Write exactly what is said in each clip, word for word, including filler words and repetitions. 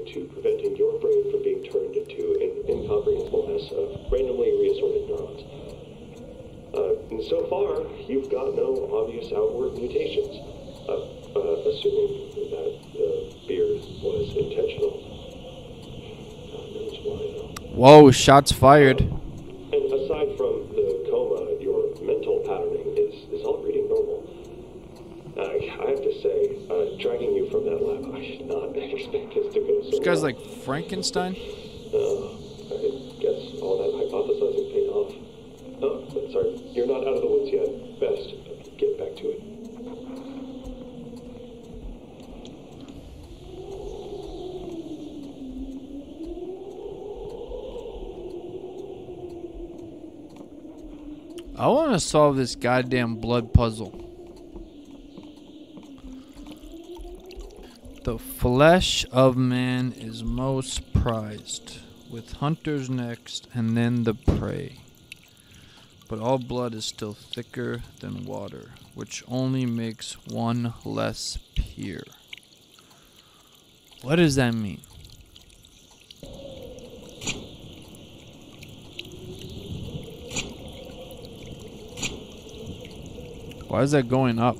to preventing your brain from being turned into an incomprehensible mess of randomly reassorted neurons. Uh, and so far, you've got no obvious outward mutations, uh, uh, assuming that the beard was intentional. God knows why, though. Whoa, shots fired. Uh, and aside from the coma, your mental patterning is, is all reading normal. I, I have to say, uh, dragging you from that lab, I did not expect this to go so This guy's well. like Frankenstein. Uh, I guess all that hypothesizing paid off. Oh, but sorry, you're not out of the woods yet. Best get back to it. I want to solve this goddamn blood puzzle. The flesh of man is most prized, with hunters next, and then the prey. But all blood is still thicker than water, which only makes one less pure. What does that mean? Why is that going up?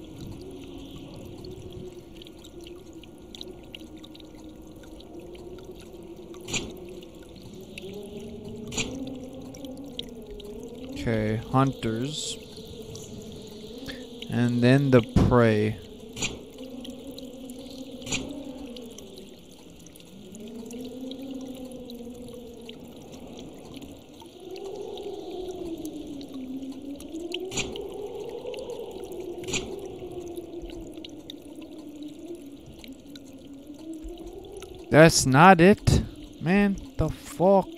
Okay, hunters. And then the prey. That's not it, man. The fuck?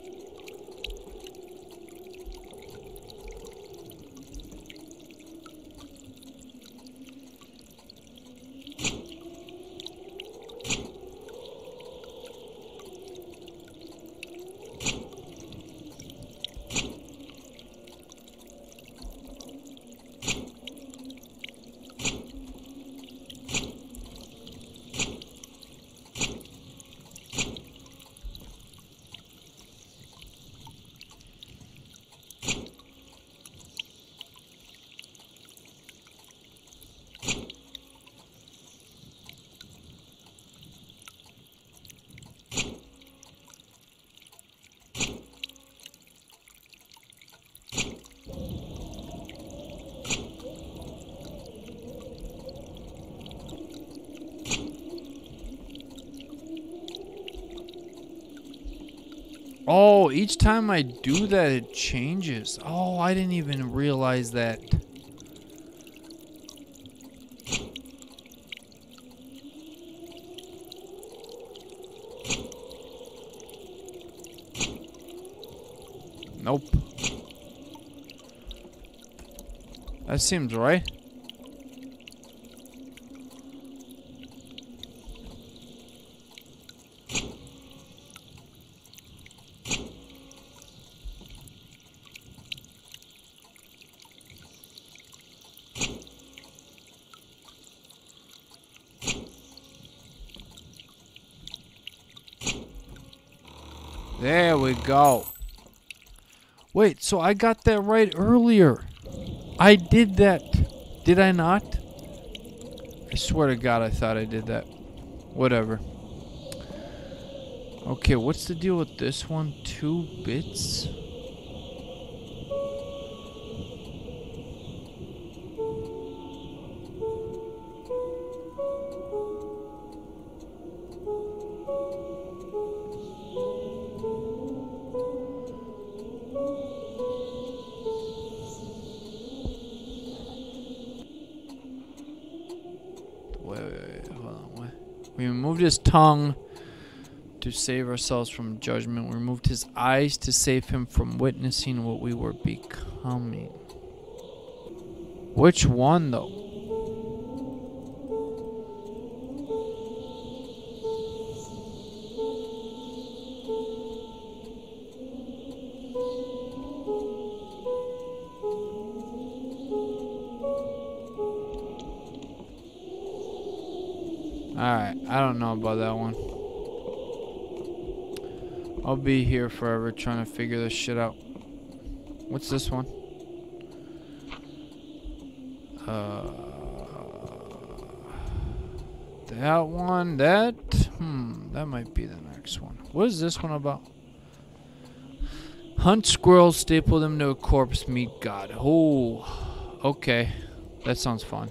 Oh, each time I do that, it changes. Oh, I didn't even realize that. Nope. That seems right. There we go. Wait, so I got that right earlier. I did that. Did I not? I swear to God, I thought I did that. Whatever. Okay, what's the deal with this one? Two bits? Wait, wait, wait, hold on. What? We removed his tongue to save ourselves from judgment. We removed his eyes to save him from witnessing what we were becoming. Which one, though? Alright, I don't know about that one. I'll be here forever trying to figure this shit out. What's this one? Uh, that one, that, hmm, that might be the next one. What is this one about? Hunt squirrels, staple them to a corpse, meet God. Oh, okay. That sounds fun.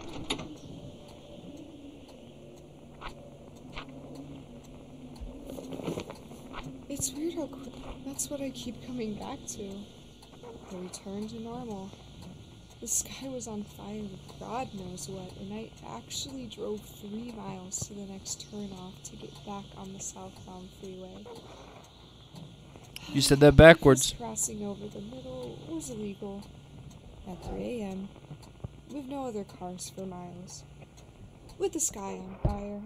It's weird how quick. That's what I keep coming back to. The return to normal. The sky was on fire with God knows what, and I actually drove three miles to the next turnoff to get back on the southbound freeway. You said that backwards. Just crossing over the middle was illegal. At three a m, with no other cars for miles. With the sky on fire.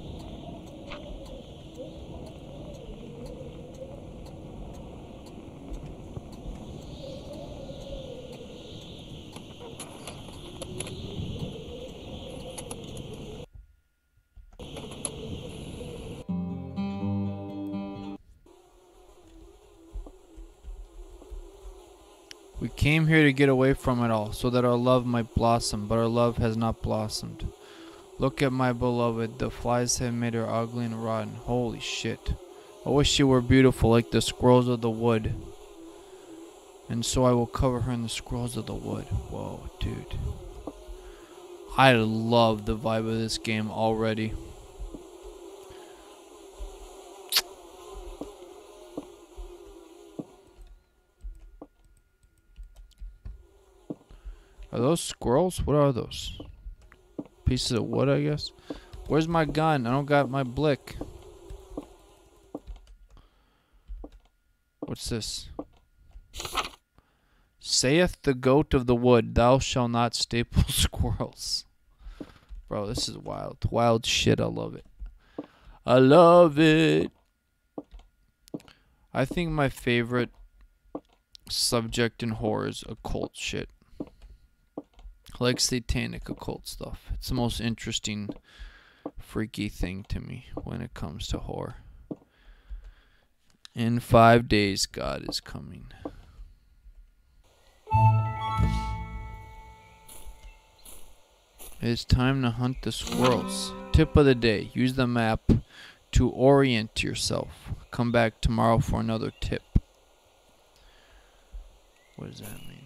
We came here to get away from it all, so that our love might blossom, but our love has not blossomed. Look at my beloved, the flies have made her ugly and rotten. Holy shit. I wish she were beautiful like the squirrels of the wood. And so I will cover her in the squirrels of the wood. Whoa, dude. I love the vibe of this game already. Are those squirrels? What are those? Pieces of wood, I guess. Where's my gun? I don't got my blick. What's this? Saith the goat of the wood, thou shalt not staple squirrels. Bro, this is wild. Wild shit. I love it. I love it. I think my favorite subject in horror is occult shit. Like satanic occult stuff. It's the most interesting, freaky thing to me when it comes to horror. In five days, God is coming. It's time to hunt the squirrels. Tip of the day. Use the map to orient yourself. Come back tomorrow for another tip. What does that mean?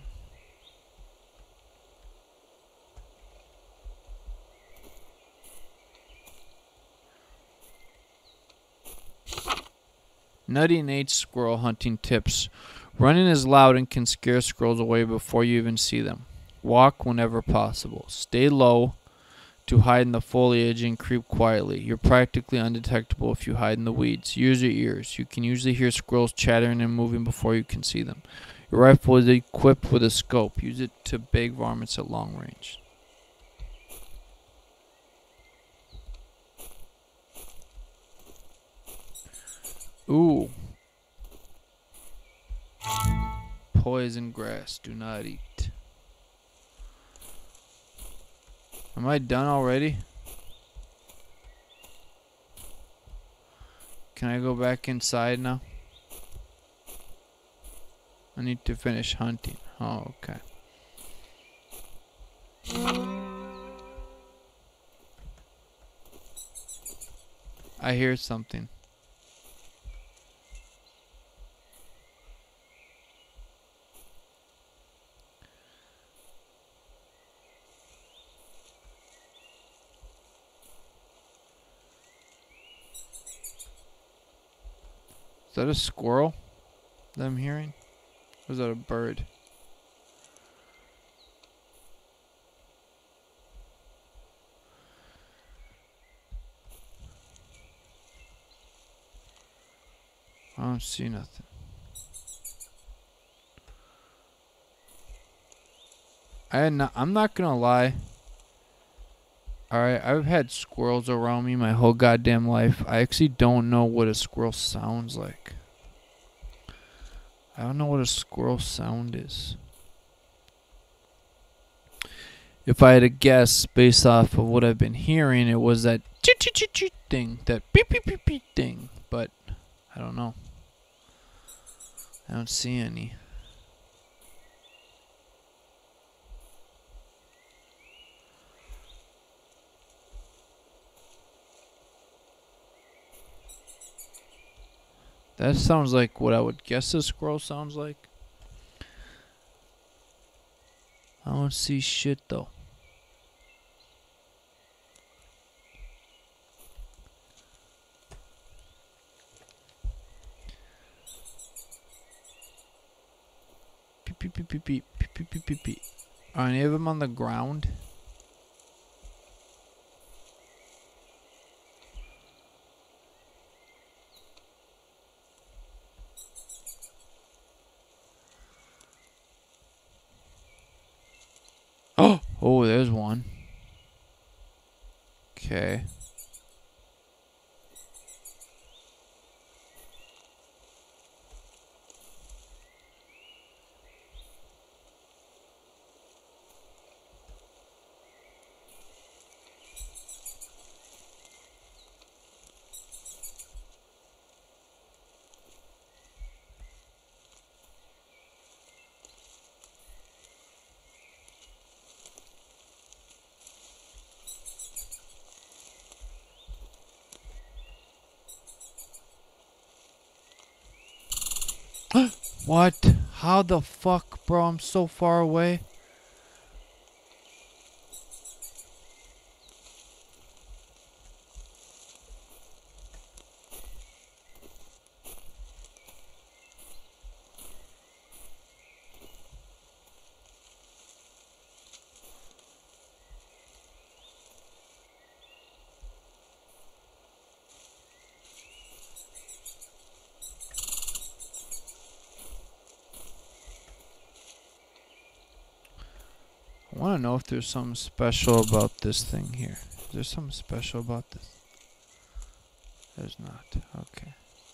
Nutty Nate's squirrel hunting tips. Running is loud and can scare squirrels away before you even see them. Walk whenever possible. Stay low to hide in the foliage and creep quietly. You're practically undetectable if you hide in the weeds. Use your ears. You can usually hear squirrels chattering and moving before you can see them. Your rifle is equipped with a scope. Use it to bait varmints at long range. Ooh. Poison grass. Do not eat. Am I done already? Can I go back inside now? I need to finish hunting. Oh, okay. I hear something. Is that a squirrel that I'm hearing? Or is that a bird? I don't see nothing. I had not, I'm not gonna lie. Alright, I've had squirrels around me my whole goddamn life. I actually don't know what a squirrel sounds like. I don't know what a squirrel sound is. If I had to guess based off of what I've been hearing, it was that chit chit chit chit thing, that beep beep beep beep thing. But I don't know. I don't see any. That sounds like what I would guess a squirrel sounds like. I don't see shit though. Beep beep beep beep beep beep beep beep beep beep. Are any of them on the ground? Oh, oh, there's one. Okay. What? How the fuck, bro? I'm so far away. I want to know if there's something special about this thing here. Is there something special about this? There's not. Okay.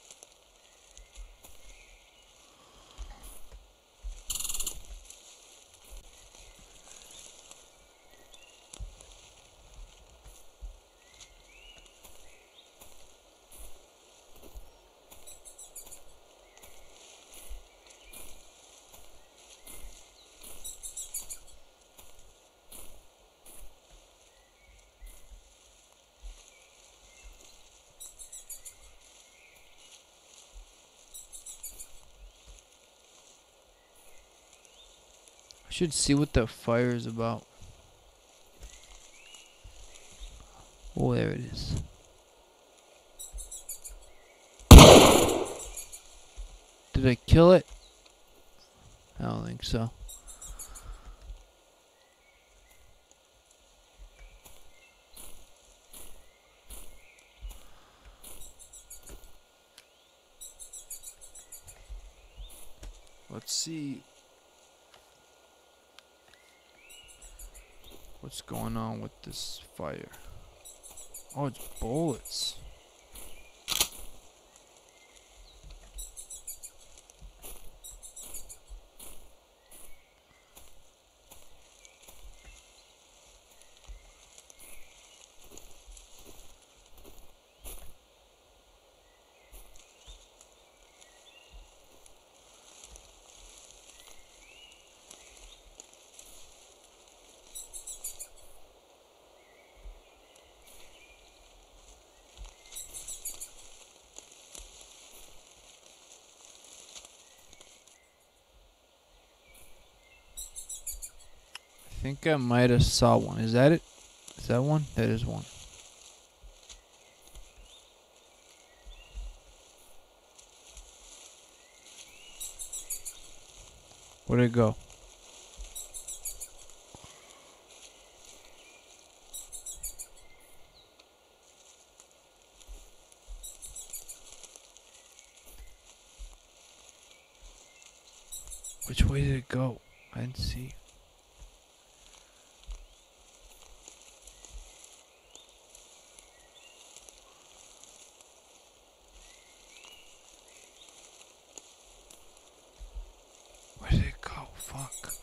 I should see what the fire is about. Oh, there it is. Did I kill it? I don't think so. Let's see what's going on with this fire. Oh, it's bullets. I think I might have saw one. Is that it? Is that one? That is one. Where'd it go? Which way did it go? I didn't see. Where did it go? Fuck.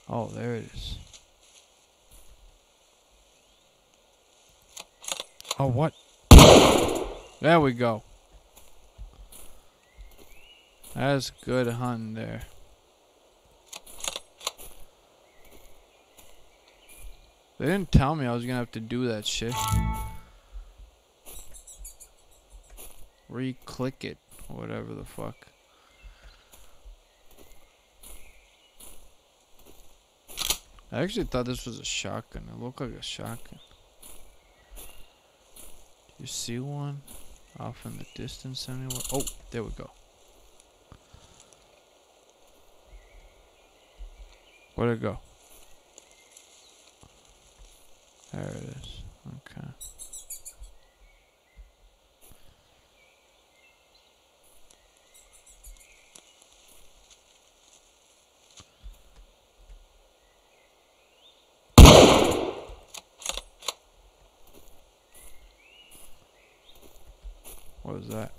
Oh, there it is. Oh, what? There we go. That's good hunting there. They didn't tell me I was gonna have to do that shit. Re-click it, or whatever the fuck. I actually thought this was a shotgun. It looked like a shotgun. Do you see one off in the distance anywhere? Oh, there we go. Where'd it go? There it is. Okay. What was that?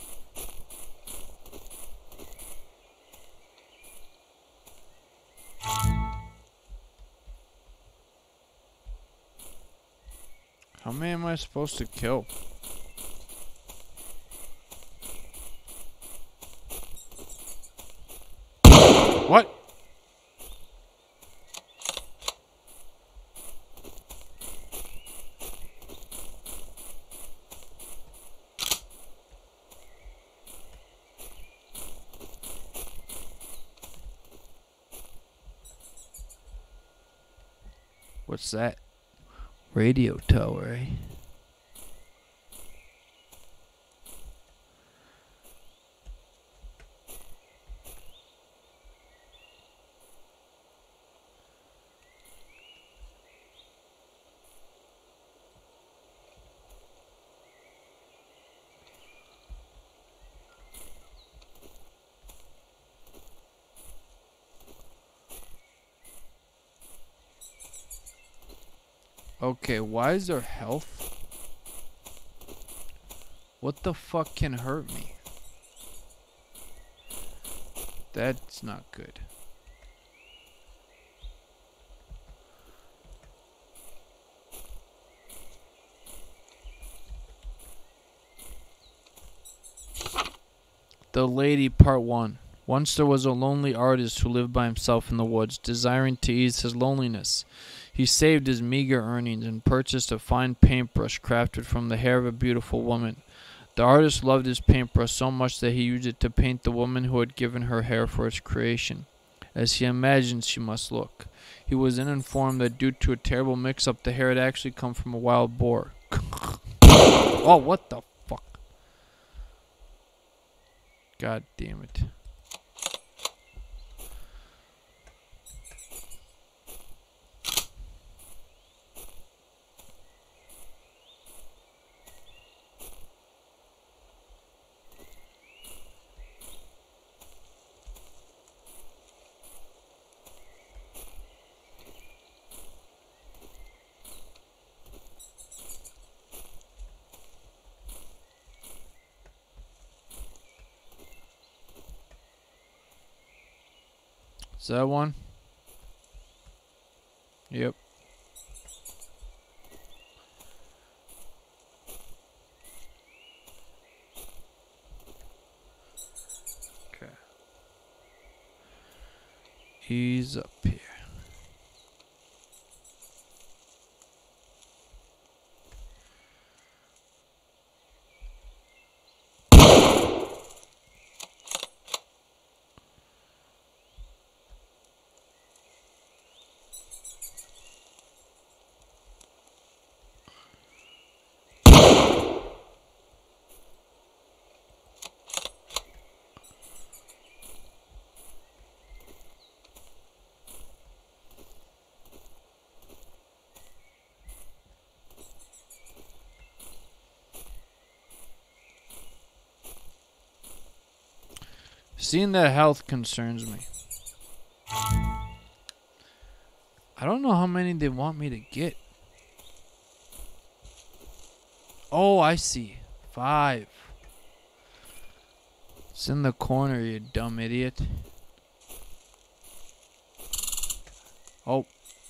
How many am I supposed to kill? What? What's that? Radio tower, eh? Okay, why is there health? What the fuck can hurt me? That's not good. The Lady, Part one. Once there was a lonely artist who lived by himself in the woods, desiring to ease his loneliness. He saved his meager earnings and purchased a fine paintbrush crafted from the hair of a beautiful woman. The artist loved his paintbrush so much that he used it to paint the woman who had given her hair for its creation, as he imagined she must look. He was then informed that due to a terrible mix-up, the hair had actually come from a wild boar. Oh, what the fuck? God damn it. Is that one? Yep. Okay. He's up here. Seeing that health concerns me. I don't know how many they want me to get. Oh, I see. Five. It's in the corner, you dumb idiot. Oh.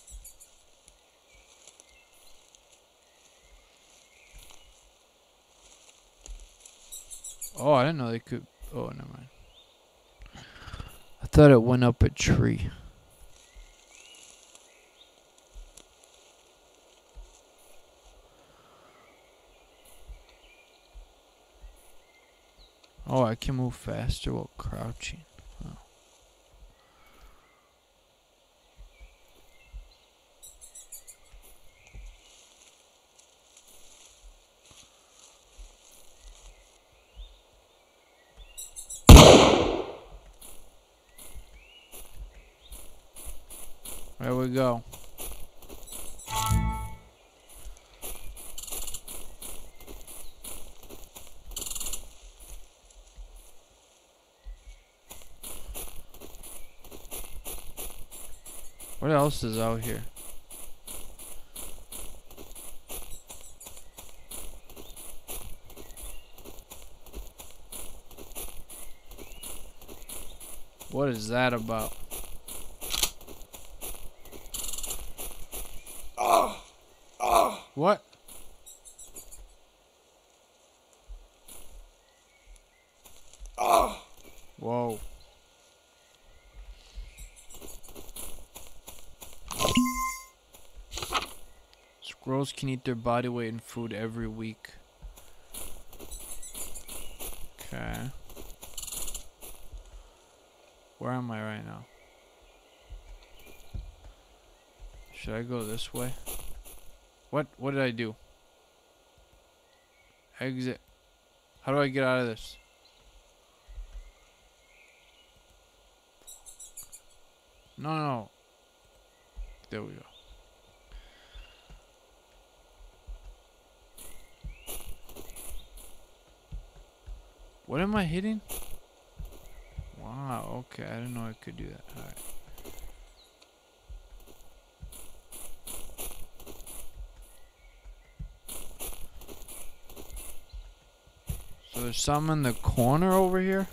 Oh, I didn't know they could. Oh, never mind. I thought it went up a tree. Oh, I can move faster while crouching. Oh. There we go. What else is out here? What is that about? Oh, oh. What? Oh. Whoa. Squirrels can eat their body weight in food every week. Okay. Where am I right now? Should I go this way? What? What did I do? Exit. How do I get out of this? No, no. There we go. What am I hitting? Wow, okay. I didn't know I could do that. Alright. So there's some in the corner over here?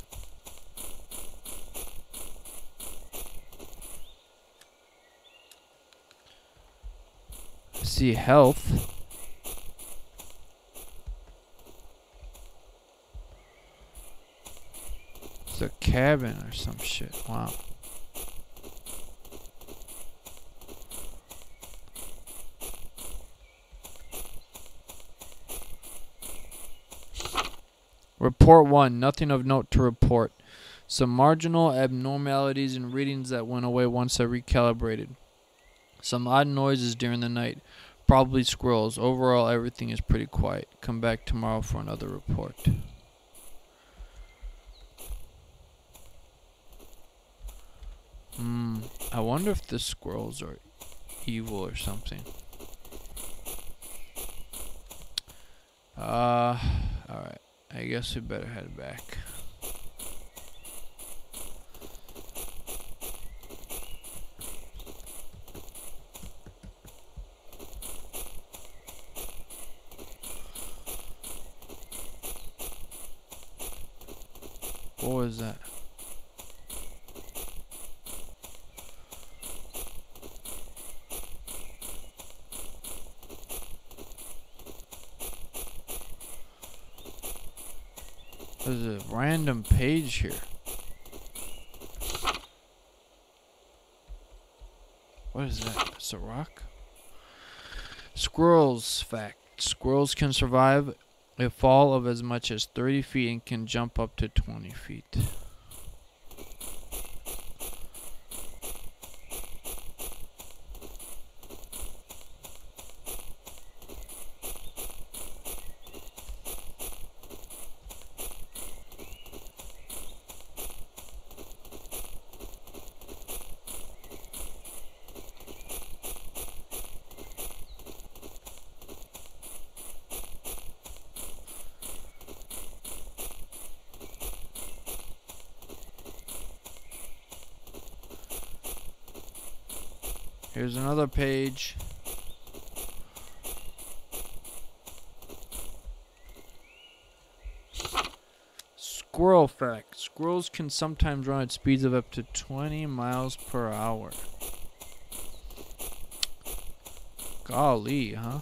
I see health. It's a cabin or some shit. Wow. Report one. Nothing of note to report. Some marginal abnormalities in readings that went away once I recalibrated. Some odd noises during the night. Probably squirrels. Overall, everything is pretty quiet. Come back tomorrow for another report. Hmm. I wonder if the squirrels are evil or something. Uh, alright. I guess we better head back. What was that? There's a random page here. What is that? It's a rock? Squirrels fact. Squirrels can survive a fall of as much as thirty feet and can jump up to twenty feet. Here's another page. Squirrel fact. Squirrels can sometimes run at speeds of up to twenty miles per hour. Golly, huh?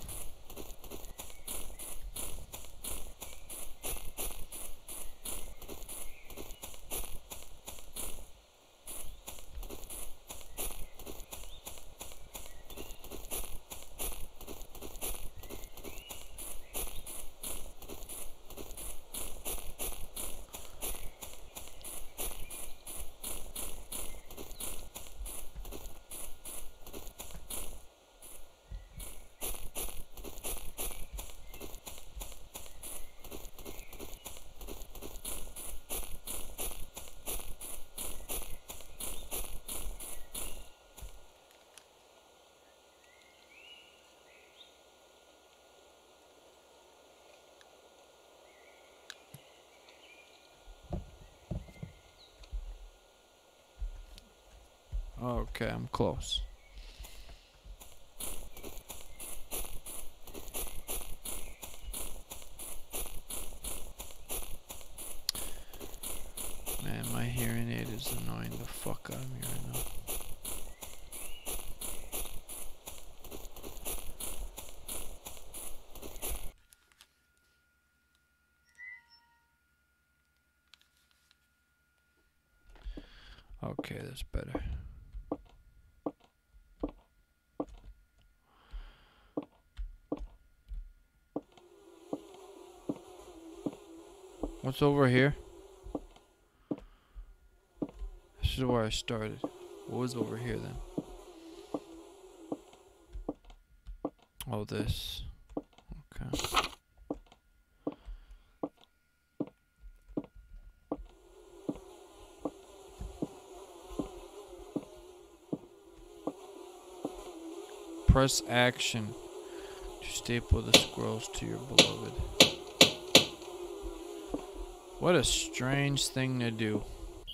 Okay, I'm close. Man, my hearing aid is annoying the fuck out of me right now. Okay, that's better. What's over here? This is where I started. What was over here then? Oh, this. Okay. Press action to staple the squirrels to your beloved. What a strange thing to do.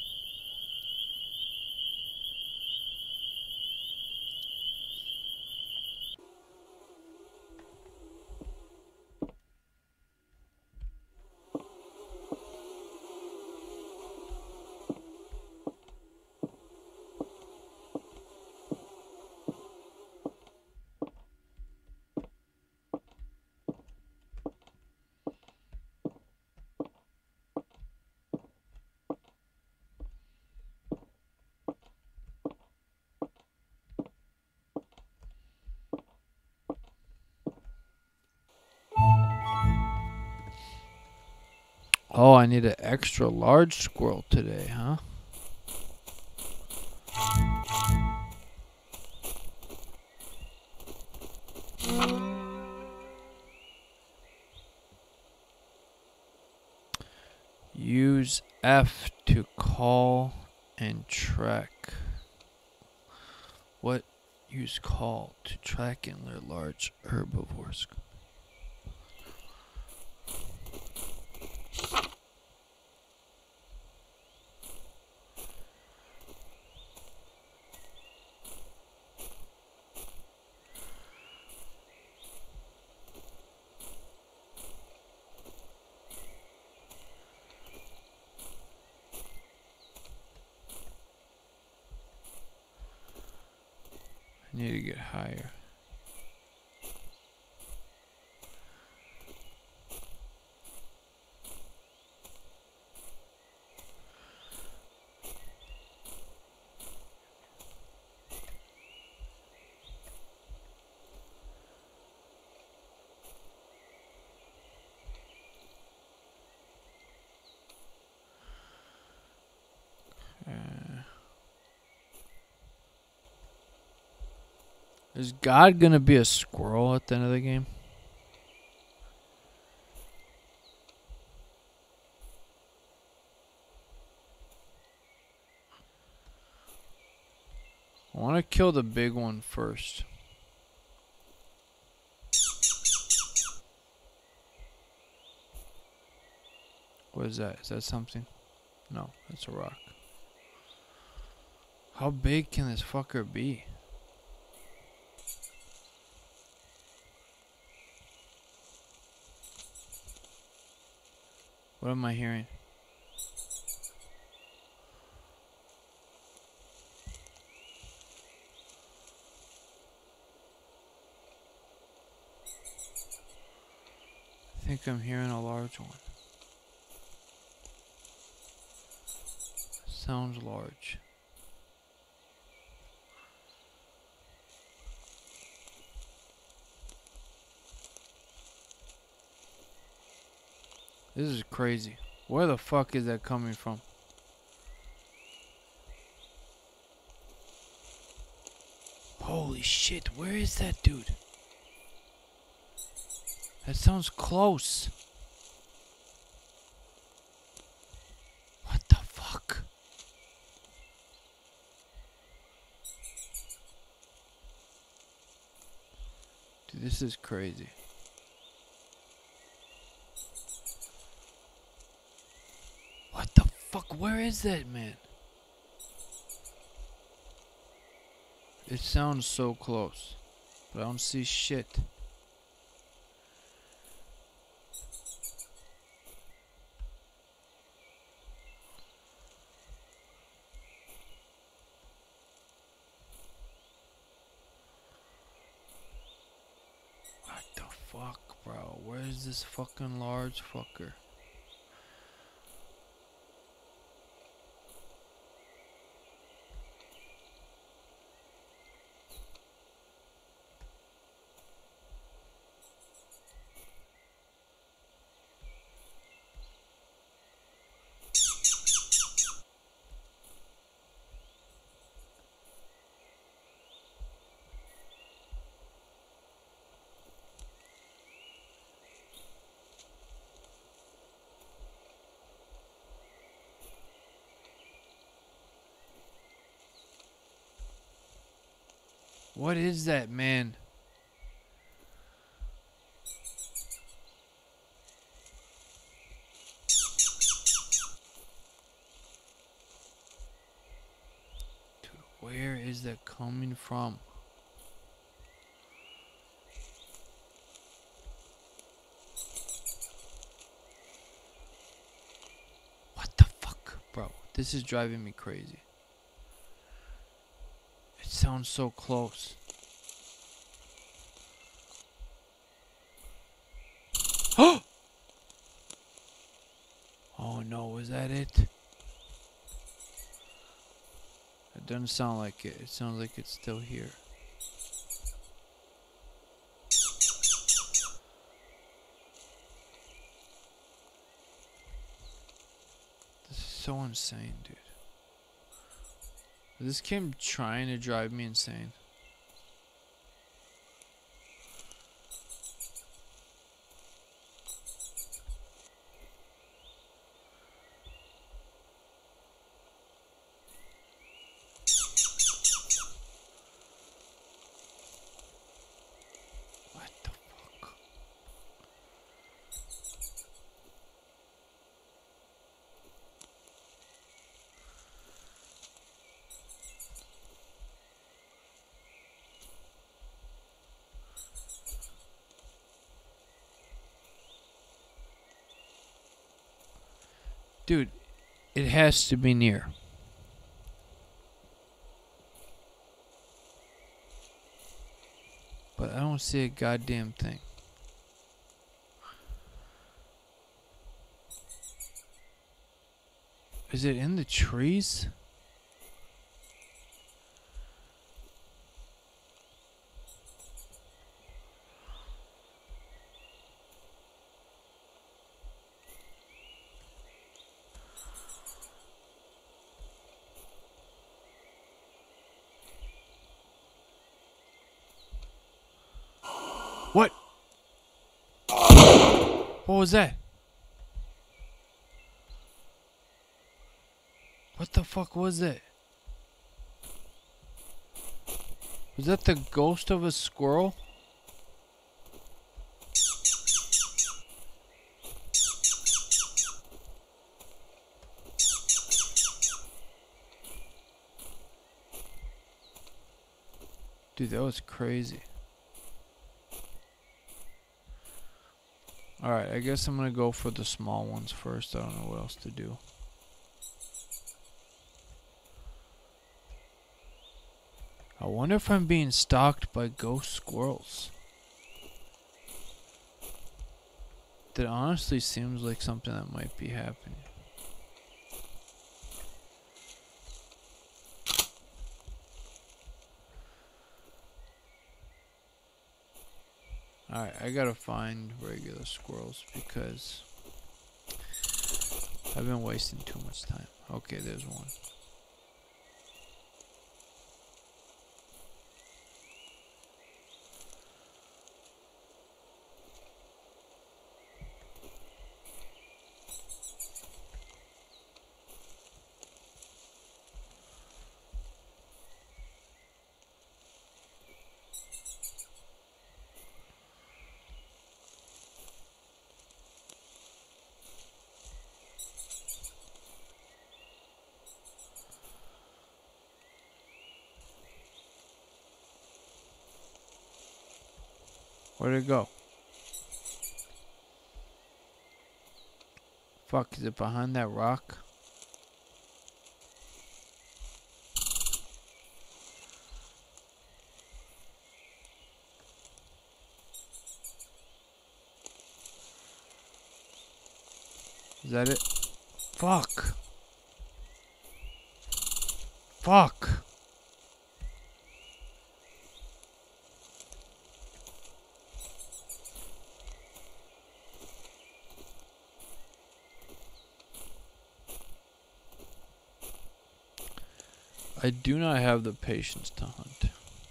Oh, I need an extra large squirrel today, huh? Use F to call and track. What? Use call to track and lure large herbivores. I need to get higher. Is God gonna be a squirrel at the end of the game? I want to kill the big one first. What is that? Is that something? No, that's a rock. How big can this fucker be? What am I hearing? think I'm hearing a large one. Sounds large. This is crazy. Where the fuck is that coming from? Holy shit, where is that dude? That sounds close. What the fuck? Dude, this is crazy. What the fuck? Where is that, man? It sounds so close, but I don't see shit. What the fuck, bro? Where is this fucking large fucker? What is that, man? Dude, where is that coming from? What the fuck, bro? This is driving me crazy. It sounds so close. Oh! Oh no, was that it? It doesn't sound like it. It sounds like it's still here. This is so insane, dude. Is this game trying to drive me insane? What the fuck? Dude, it has to be near. But I don't see a goddamn thing. Is it in the trees? What? What was that? What the fuck was that? Was that the ghost of a squirrel? Dude, that was crazy. Alright, I guess I'm gonna go for the small ones first. I don't know what else to do. I wonder if I'm being stalked by ghost squirrels. That honestly seems like something that might be happening. Alright, I gotta find regular squirrels because I've been wasting too much time. Okay, there's one. Where'd it go? Fuck, is it behind that rock? Is that it? Fuck. Fuck. I do not have the patience to hunt.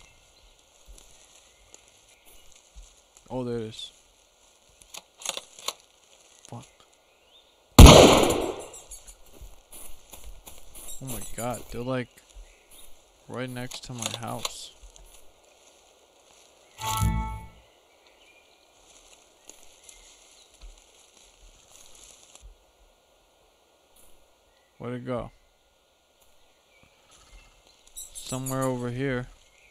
Oh, there it is. Fuck. Oh my god, they're like right next to my house. Where'd it go? Somewhere over here.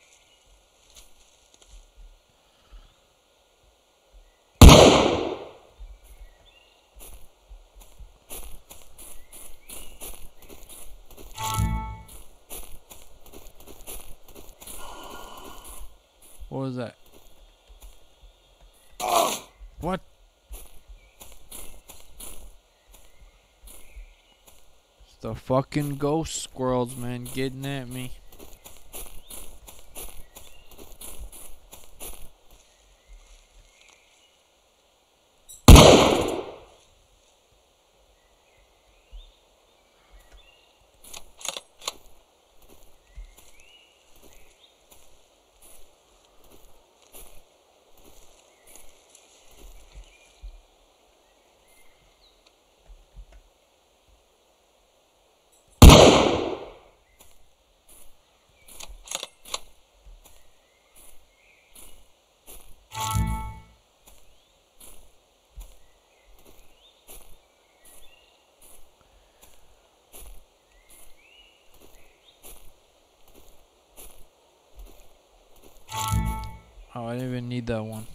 What was that? What? It's the fucking ghost squirrels, man, getting at me. Oh, I didn't even need that one.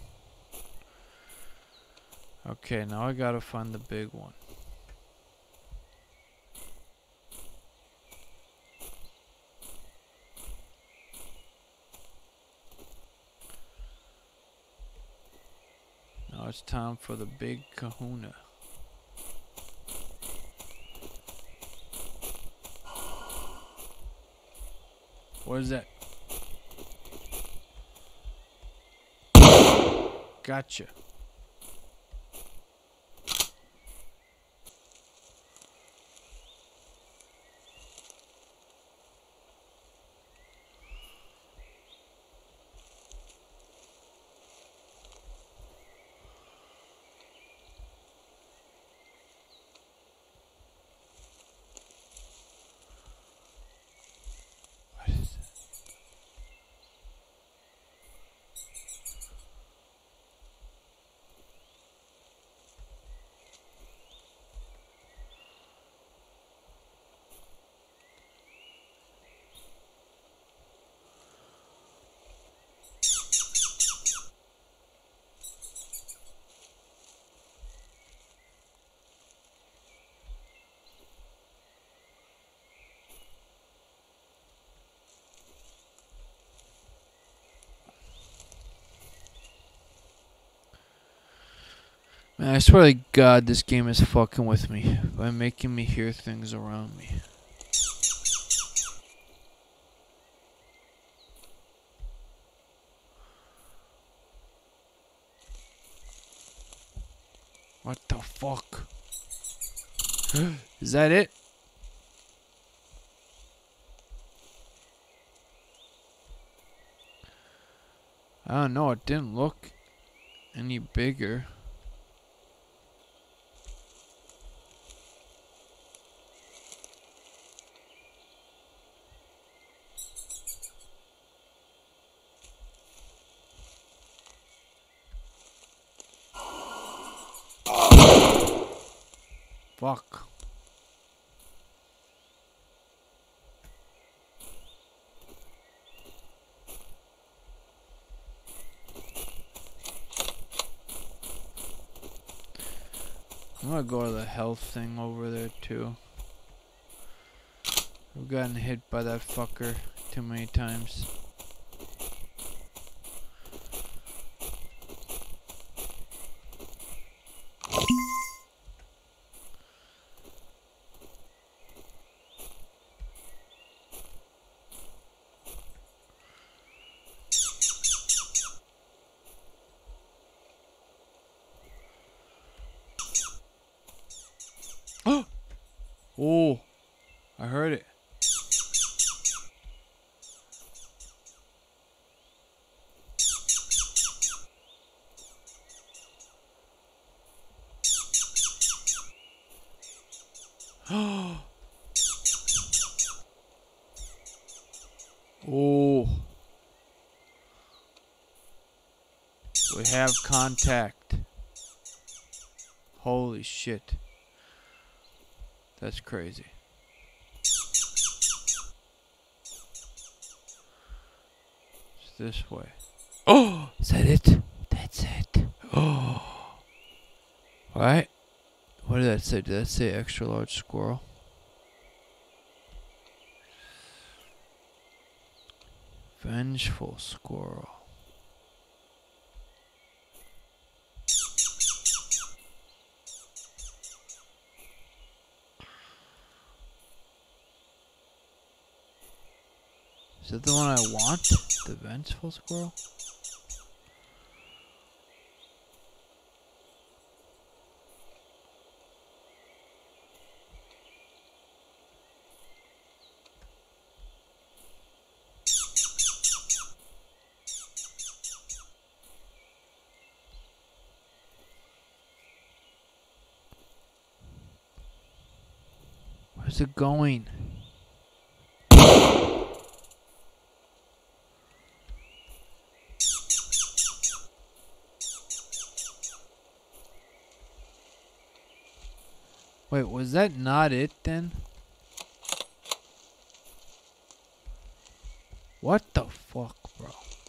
Okay, now I gotta find the big one. Now it's time for the big kahuna. What is that? Gotcha. What is it? Man, I swear to God, this game is fucking with me by making me hear things around me. What the fuck? Is that it? I don't know, it didn't look any bigger. Fuck. I'm gonna go to the health thing over there too. I've gotten hit by that fucker too many times. Oh, I heard it. Oh, we have contact. Holy shit. That's crazy. It's this way. Oh, is that it? That's it. Oh. Alright. What did that say? Did that say extra large squirrel? Vengeful squirrel. Is that the one I want? The vengeful squirrel? Where's it going? Wait, was that not it then? What the fuck, bro?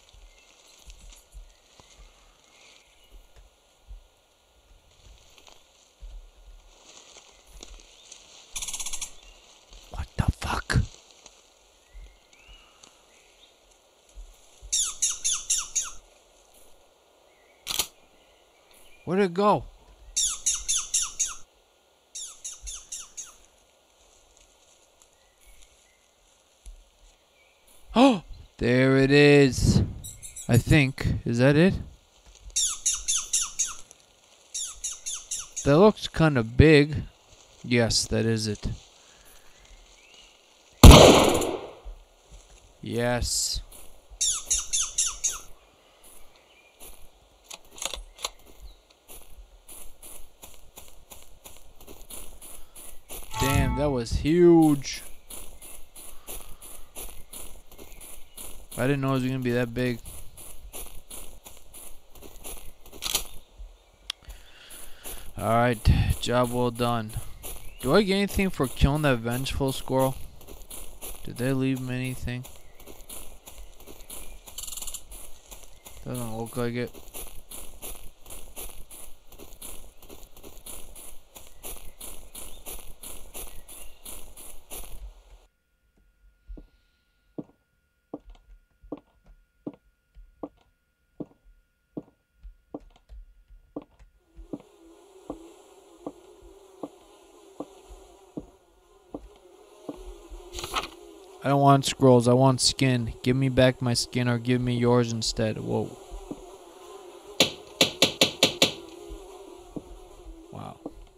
What the fuck? Where'd it go? Oh, there it is. I think. Is that it? That looks kind of big. Yes, that is it. Yes. Damn, that was huge. I didn't know it was gonna be that big. Alright, job well done. Do I get anything for killing that vengeful squirrel? Did they leave me anything? Doesn't look like it. I don't want scrolls. I want skin. Give me back my skin or give me yours instead. Whoa. Wow.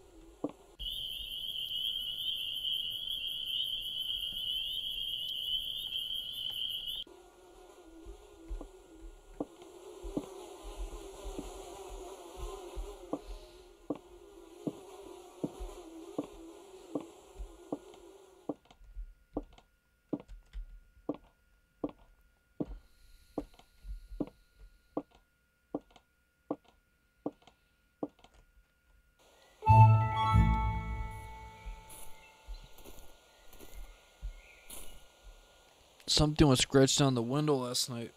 Something was scratched on the window last night.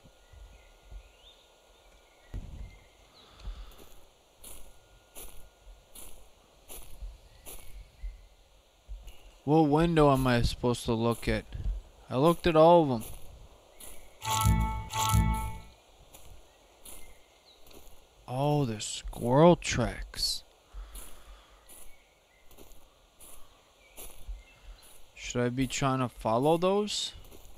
What window am I supposed to look at? I looked at all of them. Oh, there's squirrel tracks. Should I be trying to follow those?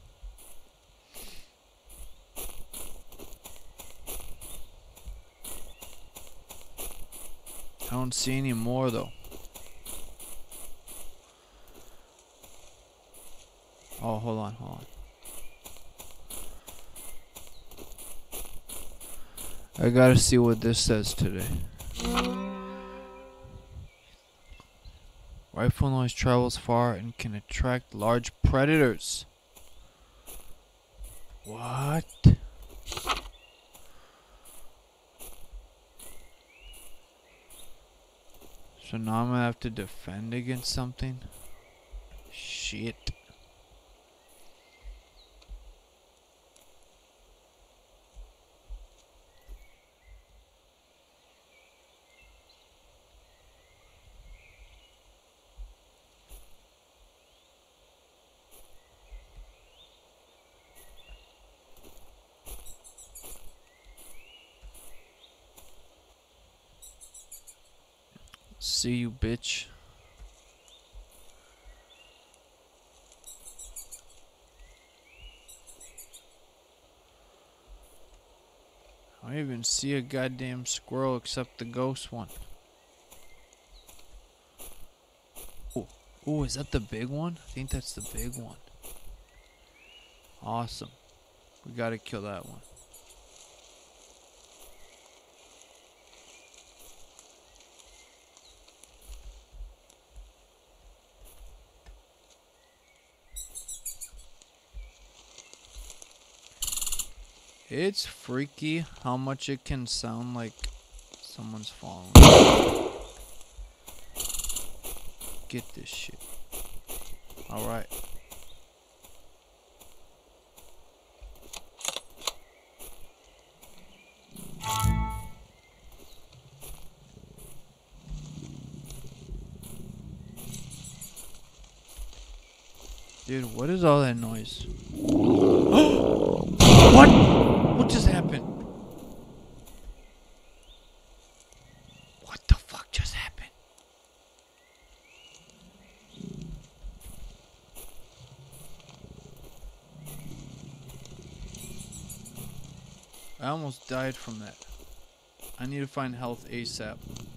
I don't see any more though. Oh, hold on, hold on. I gotta see what this says today. Rifle noise travels far and can attract large predators. What? So now I'm gonna have to defend against something? Shit. See you, bitch. I don't even see a goddamn squirrel except the ghost one. Oh, oh, is that the big one? I think that's the big one. Awesome. We gotta kill that one. It's freaky how much it can sound like someone's falling. Get this shit. Alright. Dude, what is all that noise? What? What just happened? What the fuck just happened? I almost died from that. I need to find health ASAP.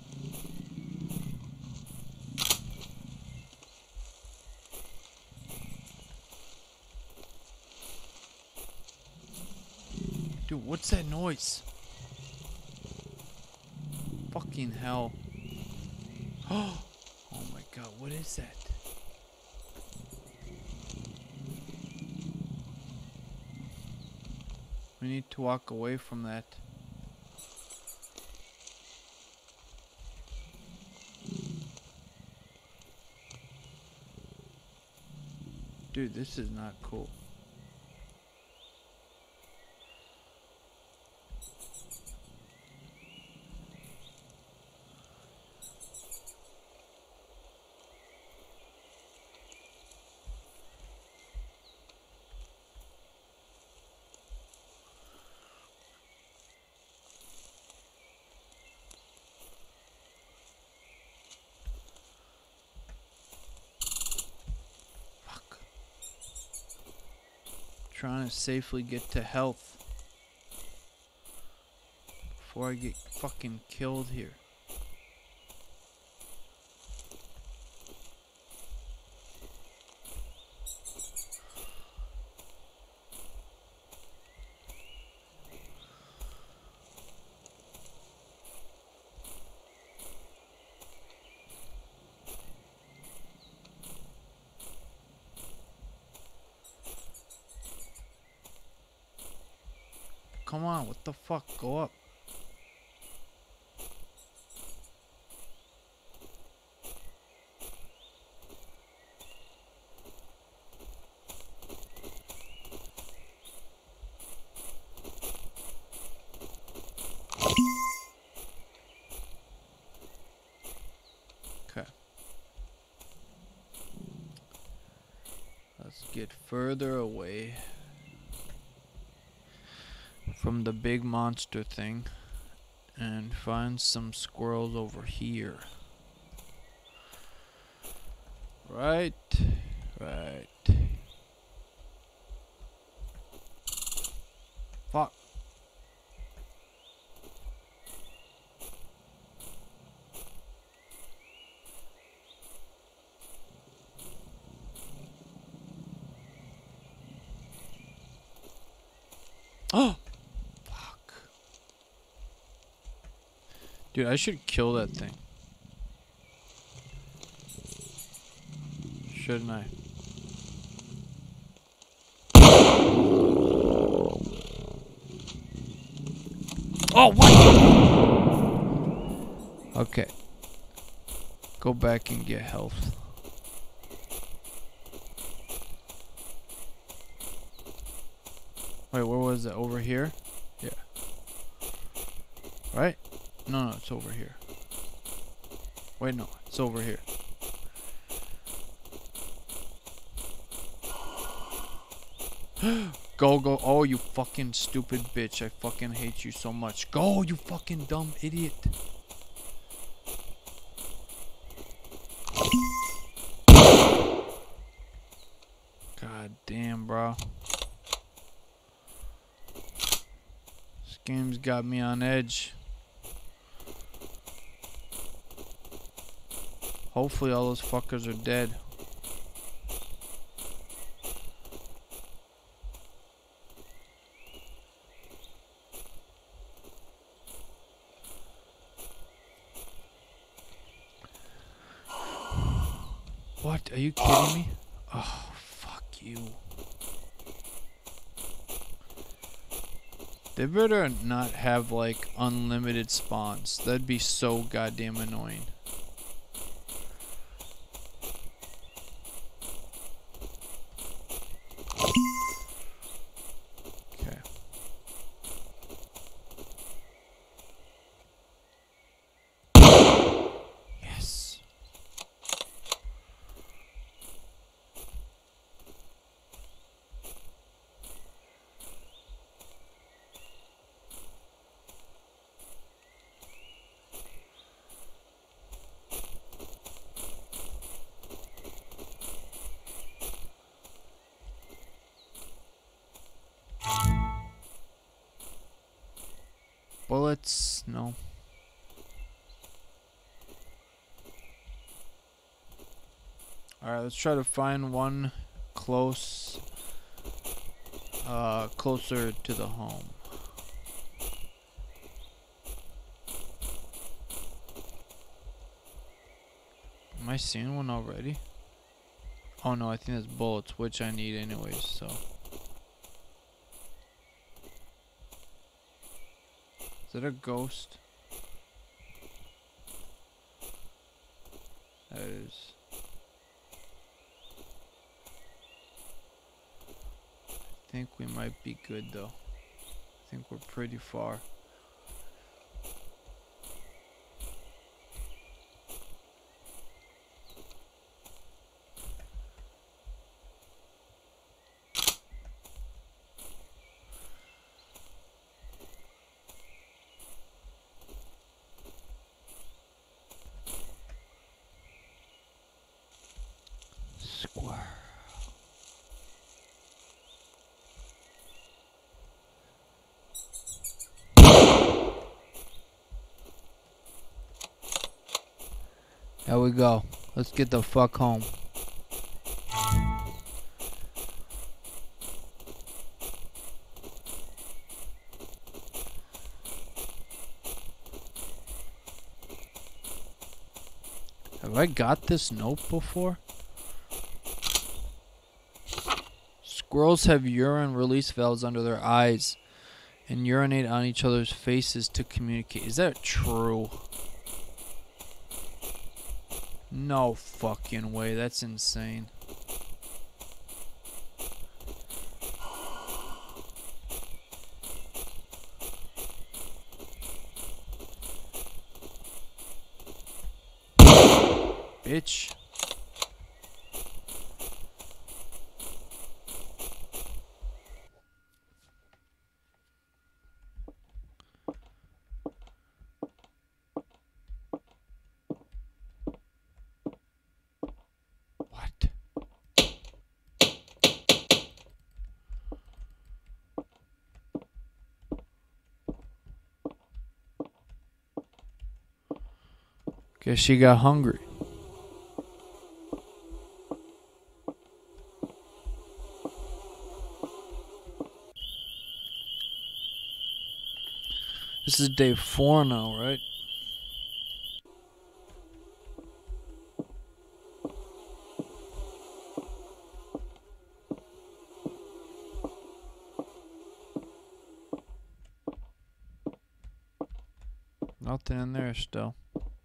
Dude, what's that noise? Fucking hell. Oh my god, what is that? We need to walk away from that. Dude, this is not cool. trying to safely get to health before I get fucking killed here. Come on, what the fuck? Go up. Okay. Let's get further away from the big monster thing and find some squirrels over here. Right, right. Fuck. Oh! Dude, I should kill that thing. Shouldn't I? Oh, what? Okay. Go back and get health. Wait, where was it? Over here? Yeah. Right? No, no, it's over here. Wait, no, it's over here. Go, go. Oh, you fucking stupid bitch. I fucking hate you so much. Go, you fucking dumb idiot. God damn, bro. This game's got me on edge. Hopefully all those fuckers are dead. What? Are you kidding me? Oh, fuck you. They better not have like unlimited spawns. That'd be so goddamn annoying. Bullets? No. Alright, let's try to find one close, uh, closer to the home. Am I seeing one already? Oh no, I think that's bullets, which I need anyways, so. Is that a ghost? That is. I think we might be good though. I think we're pretty far. Squirrel. There we go. Let's get the fuck home. Have I got this note before? Squirrels have urine release valves under their eyes and urinate on each other's faces to communicate. Is that true? No fucking way. That's insane. Bitch. What? Guess she got hungry. This is day four now, right? Nothing in there still.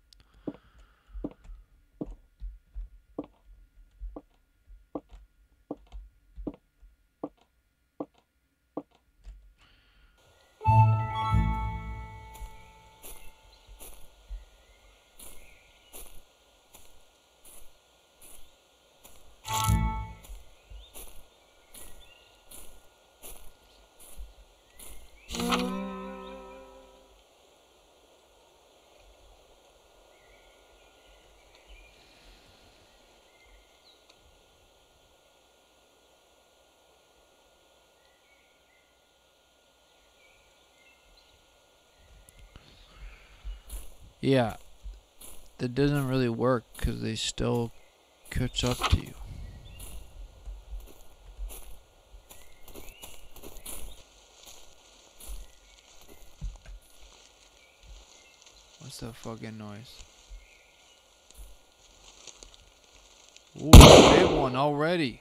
Yeah, that doesn't really work because they still catch up to you. What's that fucking noise? Ooh, big one already.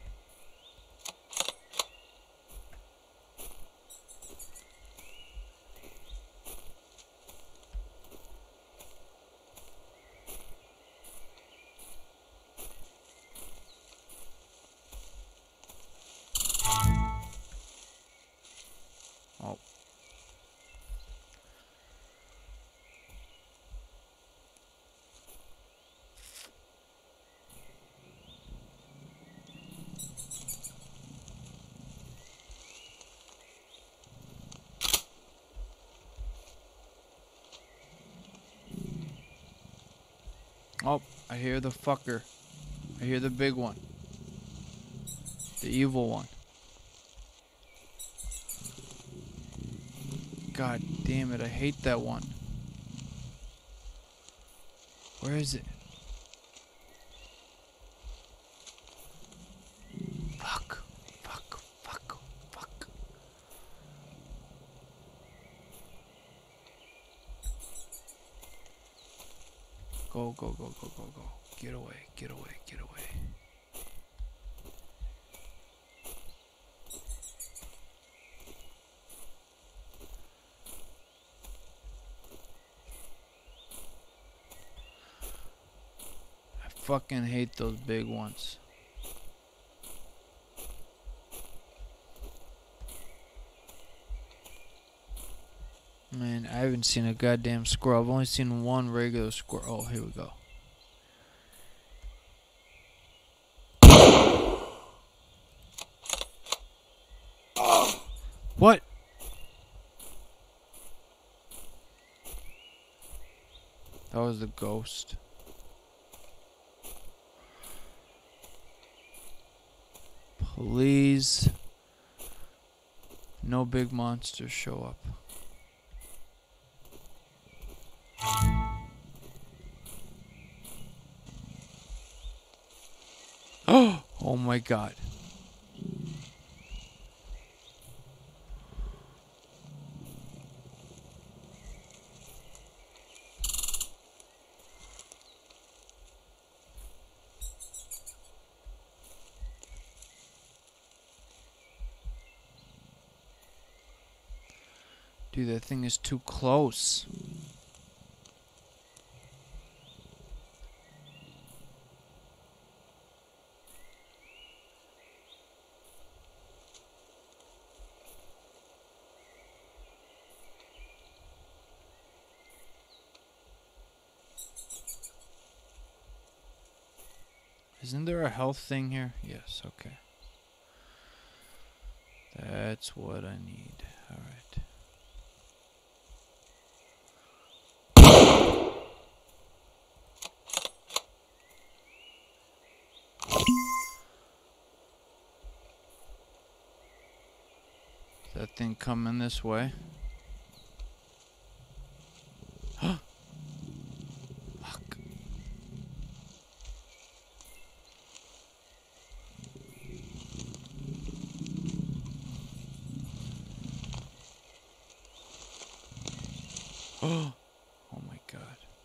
Oh. Oh, I hear the fucker. I hear the big one. The evil one. God damn it, I hate that one. Where is it? Fuck. Fuck. Fuck. Fuck. Go, go, go, go, go, go. Get away, get away, get away. I fucking hate those big ones. Man, I haven't seen a goddamn squirrel. I've only seen one regular squirrel. Oh, here we go. What? That was the ghost. Please. No big monsters show up. Oh my god. Dude, that thing is too close. Isn't there a health thing here? Yes, okay. That's what I need. Alright. That thing coming this way? Fuck. Oh my god.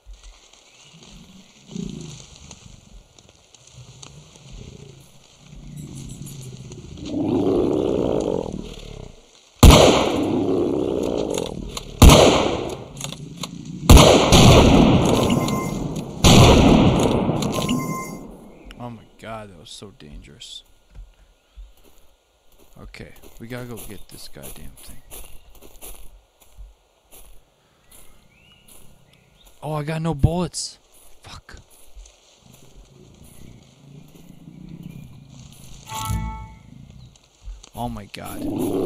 Oh my god, that was so dangerous. Okay, we gotta go get this goddamn thing. Oh, I got no bullets. Fuck. Oh my god.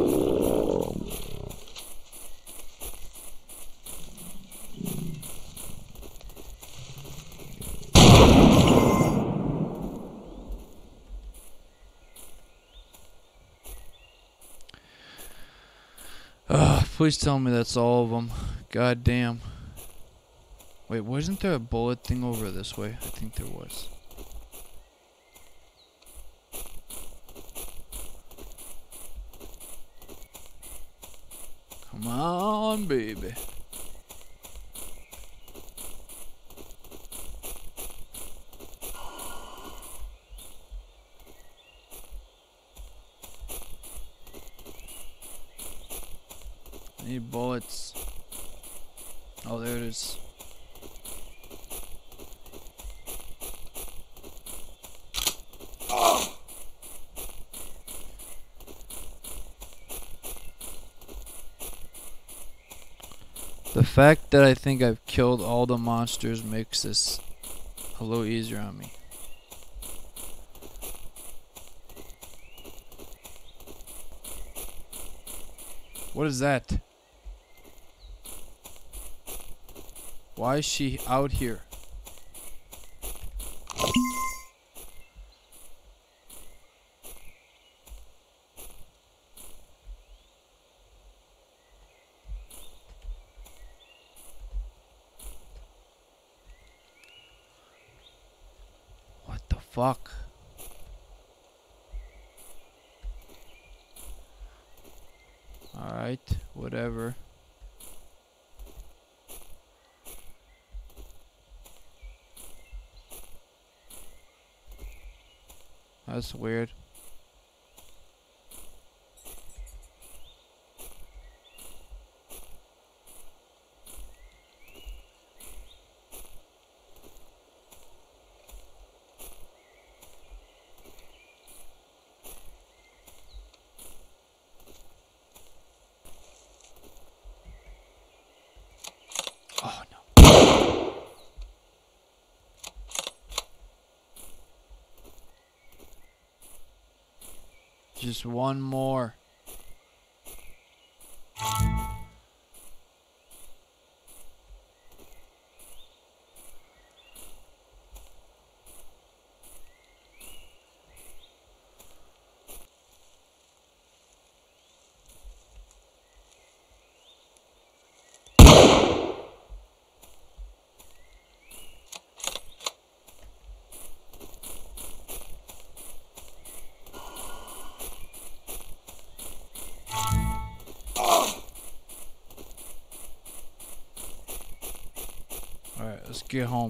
Ugh, please tell me that's all of them. God damn. Wait, wasn't there a bullet thing over this way? I think there was. Come on, baby. I need bullets. Oh, there it is. The fact that I think I've killed all the monsters makes this a little easier on me. What is that? Why is she out here? Fuck. Alright, whatever. That's weird. Oh no. Just one more. get home.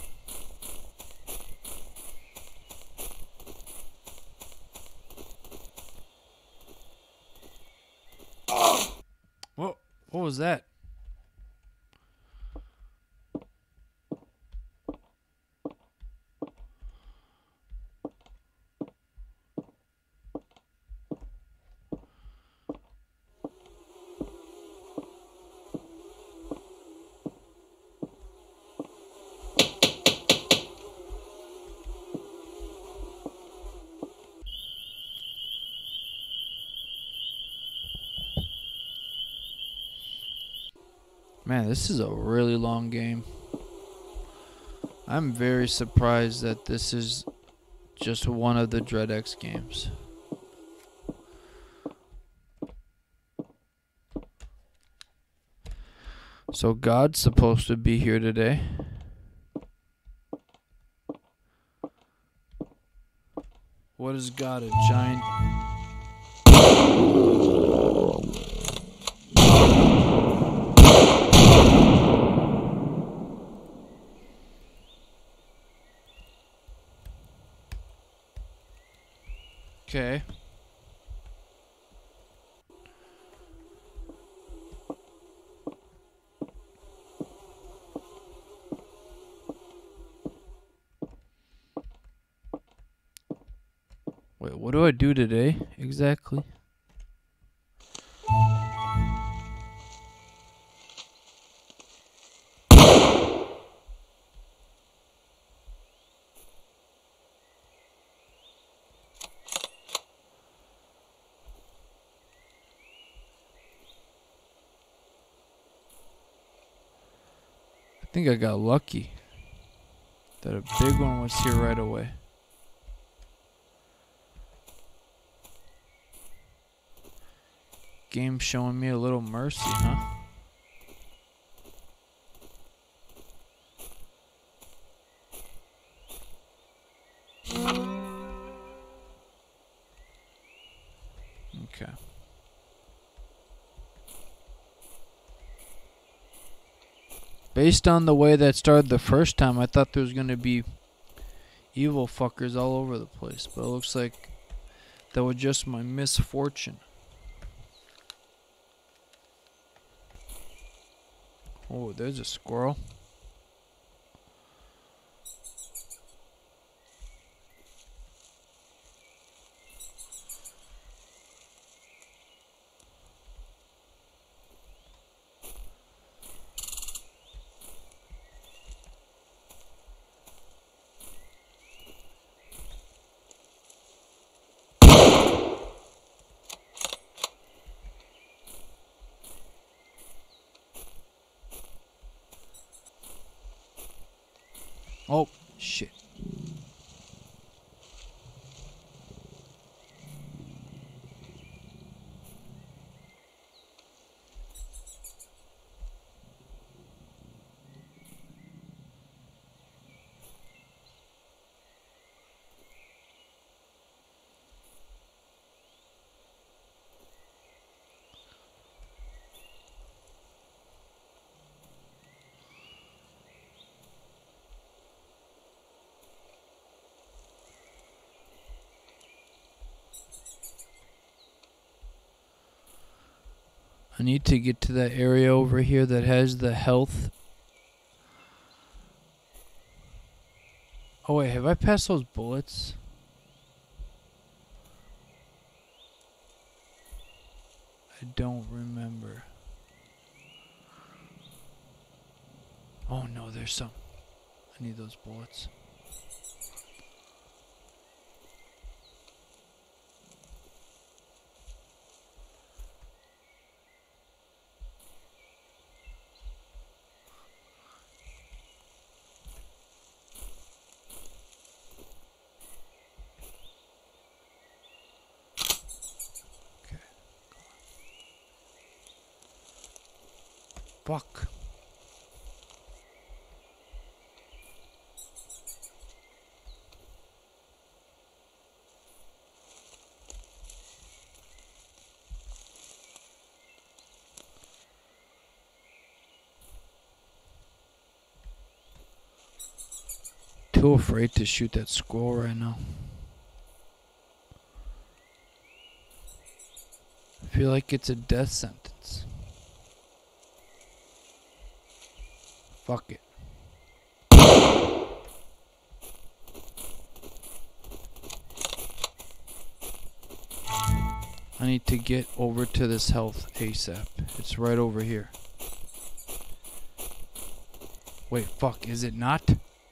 What? What was that? Man, this is a really long game. I'm very surprised that this is just one of the DreadX games. So God's supposed to be here today. What is God, a giant? Okay. Wait, what do I do today exactly? I think I got lucky that a big one was here right away. Game showing me a little mercy, huh? Okay. Based on the way that started the first time, I thought there was going to be evil fuckers all over the place. But it looks like that was just my misfortune. Oh, there's a squirrel. Oh, shit. I need to get to that area over here that has the health. Oh wait, have I passed those bullets? I don't remember. Oh no, there's some. I need those bullets. Fuck. too afraid to shoot that squirrel right now. I feel like it's a death sentence. Fuck it. I need to get over to this health ASAP. It's right over here. Wait, fuck, is it not?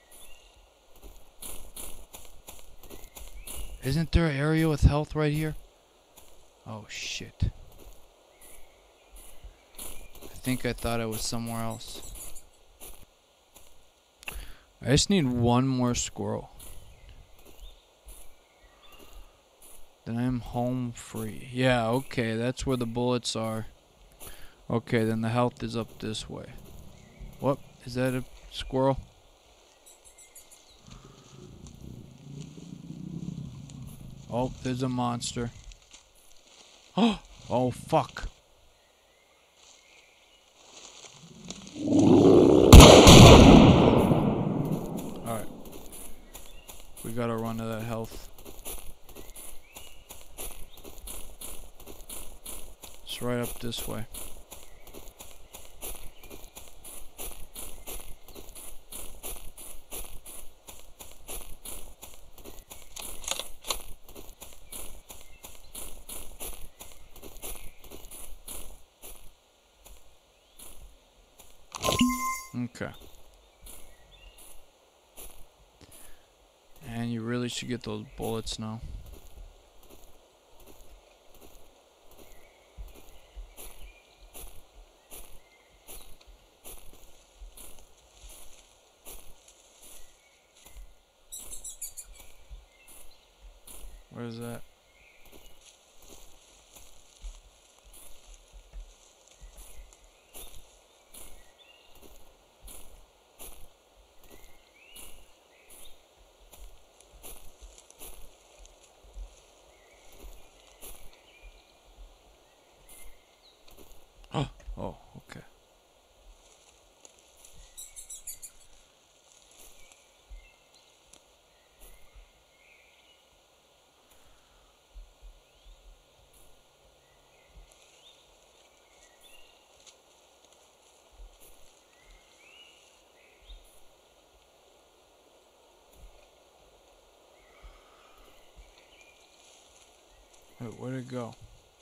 Isn't there an area with health right here? Oh shit. I think I thought I was somewhere else. I just need one more squirrel. Then I'm home free. Yeah, okay, that's where the bullets are. Okay, then the health is up this way. What? Is that a squirrel? Oh, there's a monster. Oh, oh fuck. Alright. We gotta run to that health. It's right up this way. Okay. And you really should get those bullets now. Where's that? Oh, oh, okay. Wait, where'd it go?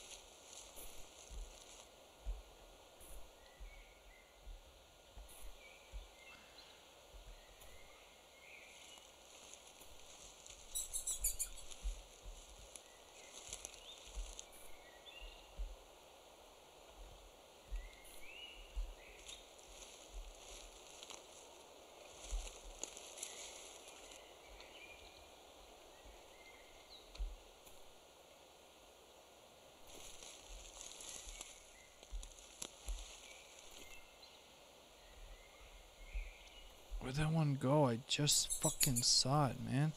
Where'd that one go? I just fucking saw it, man.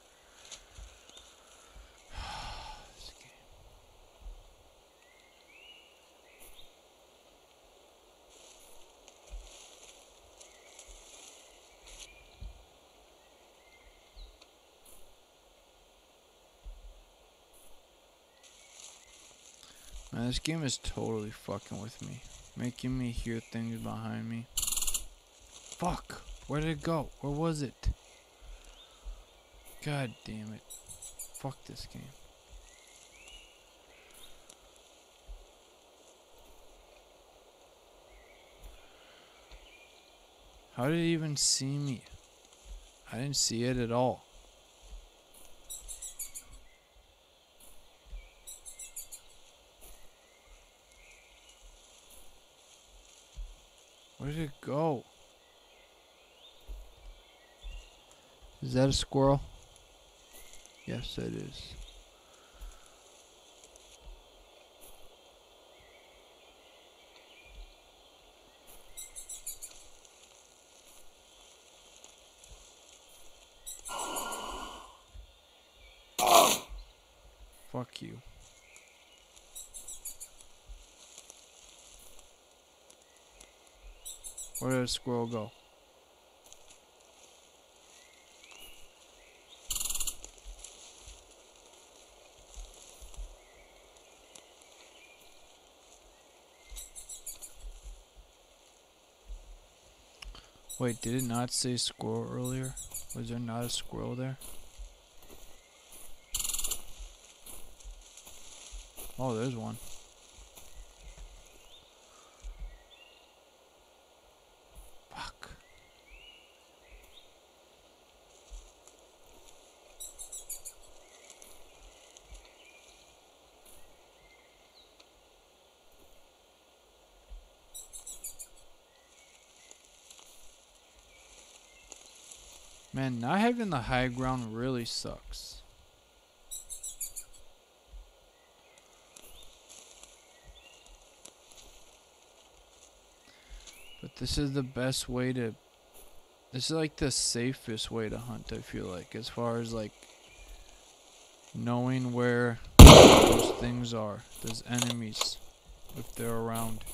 This game. Man, this game is totally fucking with me. Making me hear things behind me. Fuck! Where did it go? Where was it? God damn it. Fuck this game. How did it even see me? I didn't see it at all. Where did it go? Is that a squirrel? Yes, it is. Fuck you. Where did the squirrel go? Wait, did it not say squirrel earlier? Was there not a squirrel there? Oh, there's one. Fuck. Man, not having the high ground really sucks. But this is the best way to... This is like the safest way to hunt, I feel like. As far as like... knowing where those things are. Those enemies. If they're around.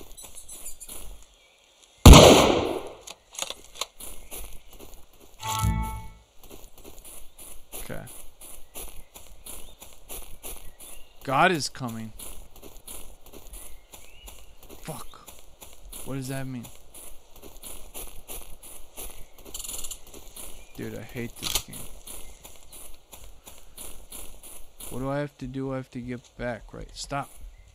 Okay. God is coming. Fuck. What does that mean? Dude, I hate this game. What do I have to do? I have to get back, right? Stop.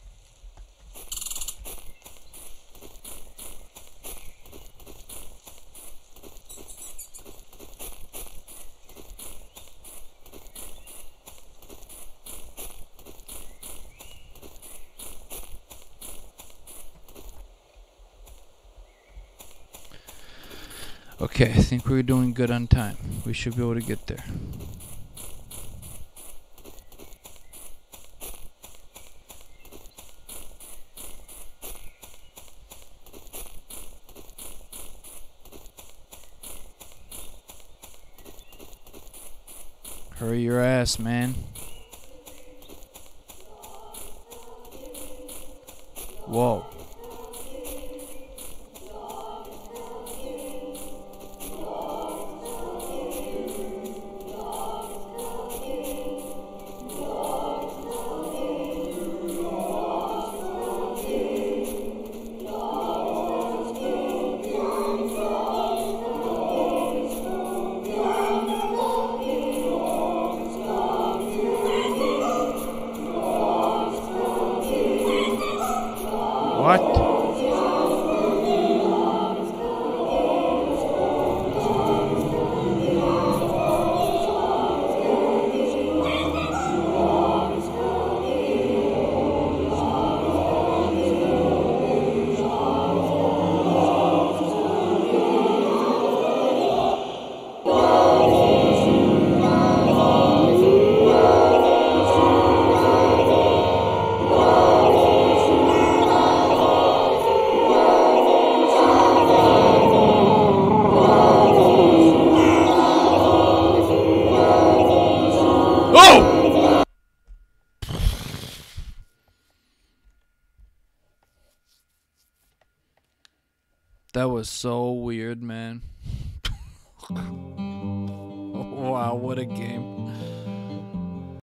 Okay, I think we're doing good on time. We should be able to get there. Hurry your ass, man. Whoa. What? That was so weird, man. Wow, what a game.